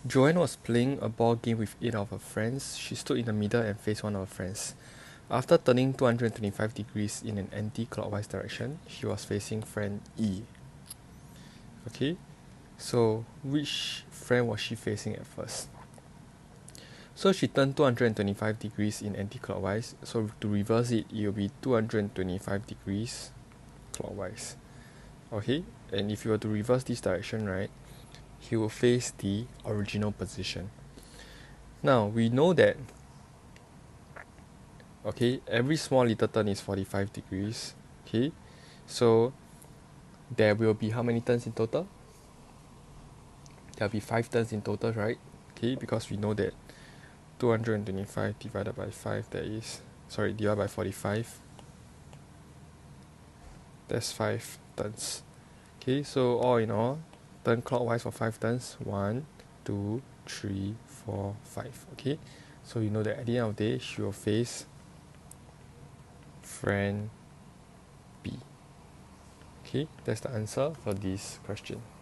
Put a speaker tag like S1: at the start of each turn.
S1: Joanne was playing a ball game with 8 of her friends. She stood in the middle and faced one of her friends. After turning 225 degrees in an anti-clockwise direction, she was facing friend E. Okay, so which friend was she facing at first? So she turned 225 degrees in anti-clockwise. So to reverse it, it will be 225 degrees clockwise. Okay, and if you were to reverse this direction, right, he will face the original position. Now we know that, okay, every small little turn is 45 degrees. Okay, so there will be how many turns in total? There will be 5 turns in total, right? Okay, because we know that 225 divided by 5, divided by 45, that's 5 turns. Okay, so all in all, turn clockwise for 5 turns. 1, 2, 3, 4, 5. Okay, so you know that at the end of the day, she will face friend B. Okay, that's the answer for this question.